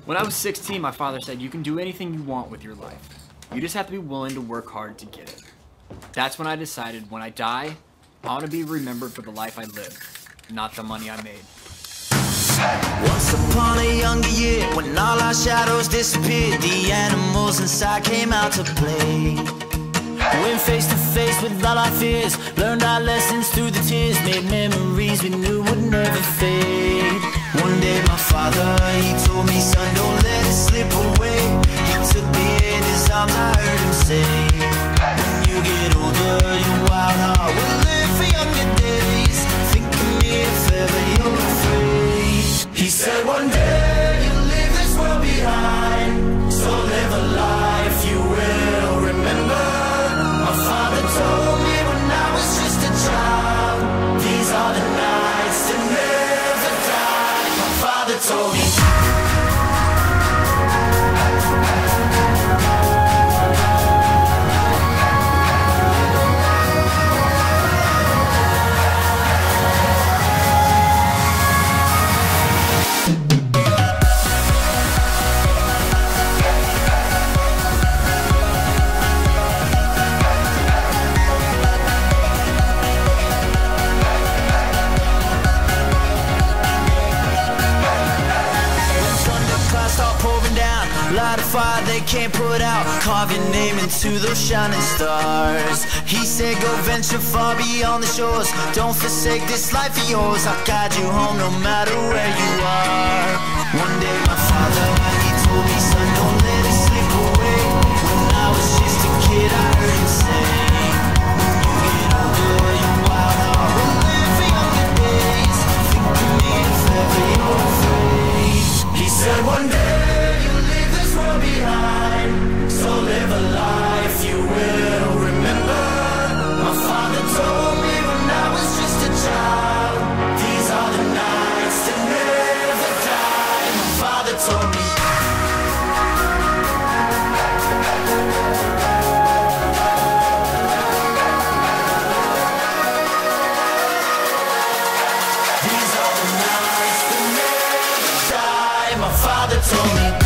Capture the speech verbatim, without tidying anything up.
When I was sixteen, my father said, you can do anything you want with your life. You just have to be willing to work hard to get it. That's when I decided, when I die, I want to be remembered for the life I lived, not the money I made. Once upon a younger year, when all our shadows disappeared, the animals inside came out to play. Went face to face with all our fears, learned our lessons through the tears, made memories we knew would never fade. One day my father, he told me, son, don't let it slip away. He took me in his arms, I heard him say, when you get older, your wild heart will live for younger days. Think of me if ever you're afraid. He said one day you'll leave this world behind, so live a life you will remember. My father told me when I was just a child, these are the nights that never die. My father told me. Light a fire they can't put out, carve your name into those shining stars. He said go venture far beyond the shores, don't forsake this life of yours. I'll guide you home no matter where you are. One day my father, he told me, son, don't let it slip away. When I was just a kid I heard him say, when you get older your wild heart will live for younger days. Think of me if ever you're afraid. He said one day behind, so live a life you will remember. My father told me when I was just a child, these are the nights that never die. My father told me. These are the nights that never die. My father told me.